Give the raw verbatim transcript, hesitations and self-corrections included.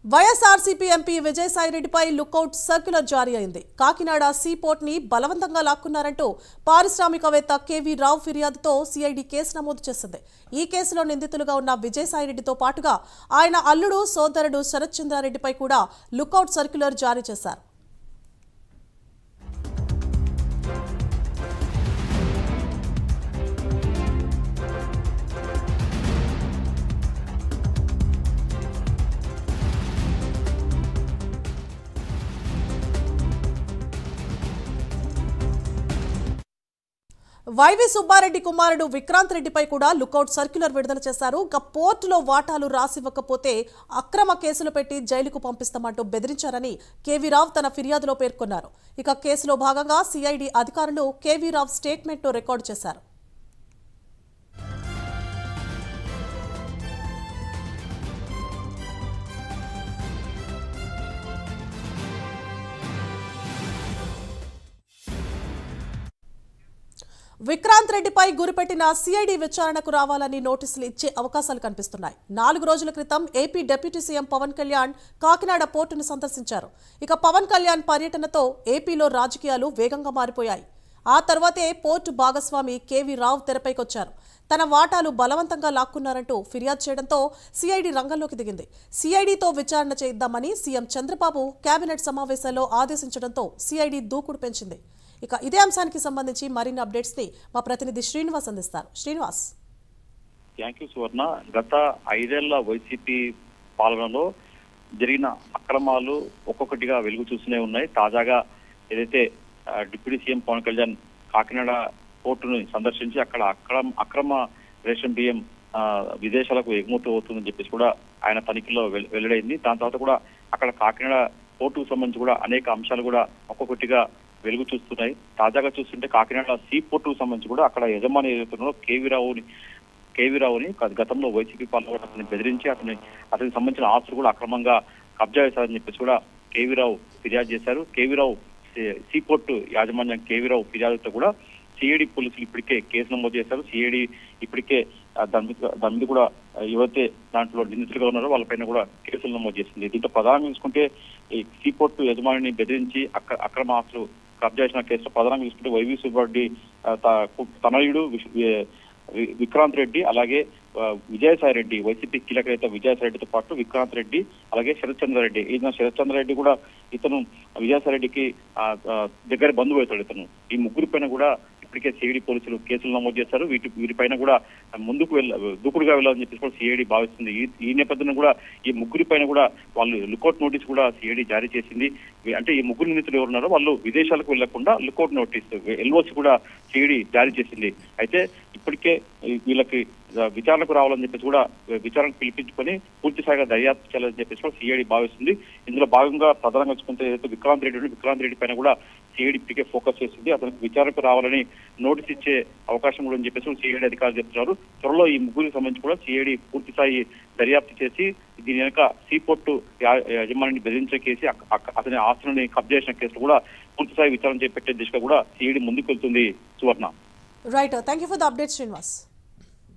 YSRCP MP విజయసాయిరెడ్డిపై lookout circular జారీ అయింది. కాకినాడ సీపోర్ట్ ని బలవంతంగా లాక్కున్నారంటూ పారిశ్రామికవేత్త కేవీ రావు ఫిర్యాదుతో సిఐడి కేసు నమోదు చేసింది. ఈ కేసులో నిందితులుగా ఉన్న విజయసాయిరెడ్డితో పాటుగా ఆయన అల్లుడు సోదరుడు శరత్ చంద్రారెడ్డిపై కూడా లుకౌట్ సర్క్యులర్ జారీ చేశారు. వైవి సుబ్బారెడ్డి కుమారుడు విక్రాంత్ రెడ్డిపై కూడా లుకౌట్ సర్క్యులర్ విడుదల చేశారు. ఇక పోర్టులో వాటాలు రాసివ్వకపోతే అక్రమ కేసులు పెట్టి జైలుకు పంపిస్తామంటూ బెదిరించారని కేవీ రావు తన ఫిర్యాదులో పేర్కొన్నారు. ఇక కేసులో భాగంగా సిఐడి అధికారులు కేవీ రావు స్టేట్మెంట్ను రికార్డు చేశారు. విక్రాంత్ రెడ్డిపై గురిపెట్టిన సిఐడి విచారణకు రావాలని నోటీసులు ఇచ్చే అవకాశాలు కనిపిస్తున్నాయి. నాలుగు రోజుల క్రితం AP deputy CM Pawan Kalyan Kakinada పోర్టును సందర్శించారు. ఇక పవన్ కళ్యాణ్ పర్యటనతో ఏపీలో రాజకీయాలు వేగంగా మారిపోయాయి. ఆ తర్వాతే పోర్టు భాగస్వామి కేవీ రావు తెరపైకొచ్చారు. తన వాటాలు బలవంతంగా లాక్కున్నారంటూ ఫిర్యాదు చేయడంతో సిఐడి రంగంలోకి దిగింది. సిఐడితో విచారణ చేద్దామని సీఎం చంద్రబాబు కేబినెట్ సమావేశాల్లో ఆదేశించడంతో సిఐడి దూకుడు పెంచింది. ఇక ఇదే అంశానికి సంబంధించి మరిన్ని అప్డేట్స్ ని మా ప్రతినిధి శ్రీనివాస్ అందిస్తారు. శ్రీనివాస్. Thank you Suvarna. గత ఐదేళ్ల వైసీపీ పాలనలో జరిగిన అక్రమాలు ఒక్కొక్కటిగా వెలుగు చూస్తూనే ఉన్నాయి. తాజాగా ఏదైతే డిప్యూటీ సీఎం పవన్ కళ్యాణ్ కాకినాడ పోర్టును సందర్శించి అక్కడ అక్రమ అక్రమ రేషన్ బియ్యం విదేశాలకు ఎగుమతి అవుతుందని చెప్పేసి కూడా ఆయన తనిఖీలో వెల్లడైంది. దాని తర్వాత కూడా అక్కడ కాకినాడ పోర్టుకు సంబంధించి కూడా అనేక అంశాలు కూడా ఒక్కొక్కటిగా వెలుగు చూస్తున్నాయి. తాజాగా చూస్తుంటే కాకినాడ సీ పోర్టుకు సంబంధించి కూడా అక్కడ యజమాని ఏదైతున్నారో కేవీ రావుని కేవీ రావుని గతంలో వైసీపీ పాలన అతన్ని బెదిరించి అతని అతనికి సంబంధించిన ఆస్తులు కూడా అక్రమంగా కబ్జా చేశారని చెప్పేసి కూడా కేవీ రావు ఫిర్యాదు చేశారు. కేవీ రావు సీ పోర్టు యాజమాన్యం కేవీ రావు ఫిర్యాదుతో కూడా సిఐడి పోలీసులు ఇప్పటికే కేసు నమోదు చేశారు. సిఐడి ఇప్పటికే దాని మీద దాని మీద కూడా ఎవరైతే దాంట్లో నిందితులుగా ఉన్నారో వాళ్ళపైన కూడా కేసులు నమోదు చేసింది. దీంట్లో ప్రధానంగా చూసుకుంటే ఈ సీ పోర్టు యజమానిని బెదిరించి అక్ర అక్రమ ఆస్తులు కబ్జా చేసిన కేసులో ప్రధానంగా చూసుకుంటే వైవి సుబ్బారెడ్డి తనయుడు విక్రాంత్ రెడ్డి అలాగే విజయసాయి రెడ్డి వైసీపీ కీలక నేత విజయసాయి రెడ్డితో పాటు విక్రాంత్ రెడ్డి అలాగే శరత్ చంద్రారెడ్డి ఈయన శరత్ చంద్రారెడ్డి కూడా ఇతను విజయసాయి రెడ్డికి దగ్గర బంధువు అవుతాడు. ఇతను ఈ ముగ్గురి పైన కూడా ఇప్పటికే సిఐడి పోలీసులు కేసులు నమోదు చేశారు. వీటి వీరిపైన కూడా ముందుకు వెళ్ళ దూకుడుగా వెళ్ళాలని చెప్పేసి కూడా సిఐడి భావిస్తుంది. ఈ ఈ నేపథ్యంలో కూడా ఈ ముగ్గురి పైన కూడా వాళ్ళు లుకౌట్ నోటీస్ కూడా సిఐడి జారీ చేసింది. అంటే ఈ ముగ్గురు నిందితులు ఎవరున్నారో వాళ్ళు విదేశాలకు వెళ్లకుండా లుకౌట్ నోటీస్ ఎల్ఓసి కూడా సిఐడి జారీ చేసింది. అయితే ఇప్పటికే వీళ్ళకి విచారణకు రావాలని చెప్పేసి కూడా విచారణకు పిలిపించుకొని పూర్తి స్థాయిగా దర్యాప్తు చేయాలని చెప్పేసి కూడా సిఐడి భావిస్తుంది. ఇందులో భాగంగా ప్రధానంగా వచ్చుకుంటే ఏదైతే విక్రాంత్ రెడ్డి విక్రాంత్ రెడ్డి పైన కూడా సిఐడి ఇప్పటికే ఫోకస్ చేసింది. అతనికి విచారణకు రావాలని నోటీస్ ఇచ్చే అవకాశం కూడా అని చెప్పేసి సిఐడి అధికారులు చెప్తున్నారు. త్వరలో ఈ ముగ్గురికి సంబంధించి కూడా సిఐడి పూర్తి స్థాయి దర్యాప్తు చేసి దీని వెనుక సీపోర్టు యజమానిని బెదిరించే కేసు అతని ఆస్తులని కబ్జా చేసిన కేసులు కూడా పూర్తి స్థాయి విచారణ చేపట్టే దిశగా కూడా సిఐడి ముందుకు వెళ్తుంది. Suvarna. Right, thank you for the update Srinivas.